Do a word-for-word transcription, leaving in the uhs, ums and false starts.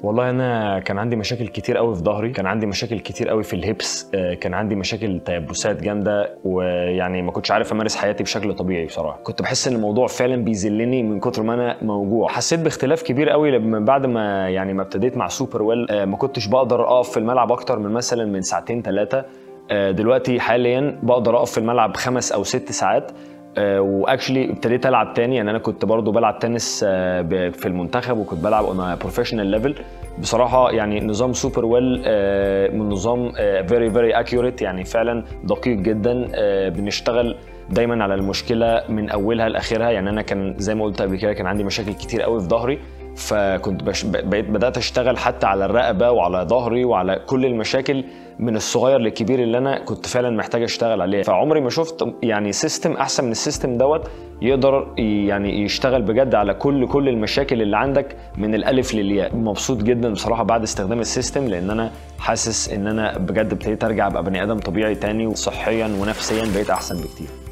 والله انا كان عندي مشاكل كتير قوي في ظهري، كان عندي مشاكل كتير قوي في الهيبس، كان عندي مشاكل تيبسات جامده، ويعني ما كنتش عارف امارس حياتي بشكل طبيعي. بصراحه كنت بحس ان الموضوع فعلا بيذلني من كتر ما انا موجوع. حسيت باختلاف كبير قوي لما بعد ما يعني ما ابتديت مع سوبر ويل. ما كنتش بقدر اقف في الملعب اكتر من مثلا من ساعتين ثلاثه. دلوقتي حاليا بقدر اقف في الملعب خمس او ست ساعات. واكشلي ابتديت العب تاني، يعني انا كنت برضو بلعب تنس في المنتخب، وكنت بلعب اون بروفيشنال ليفل. بصراحه يعني نظام سوبر ويل من نظام فيري فيري اكيوريت، يعني فعلا دقيق جدا. بنشتغل دايما على المشكله من اولها لاخرها. يعني انا كان زي ما قلت قبل كده كان عندي مشاكل كتير قوي في ظهري، فكنت بش... بقيت بدات اشتغل حتى على الرقبه وعلى ظهري وعلى كل المشاكل من الصغير للكبير اللي انا كنت فعلا محتاج اشتغل عليه. فعمري ما شفت يعني سيستم احسن من السيستم دوت يقدر يعني يشتغل بجد على كل كل المشاكل اللي عندك من الالف للياء. مبسوط جدا بصراحه بعد استخدام السيستم، لان انا حاسس ان انا بجد ابتديت ارجع ابقى بني ادم طبيعي تاني، وصحيا ونفسيا بقيت احسن بكتير.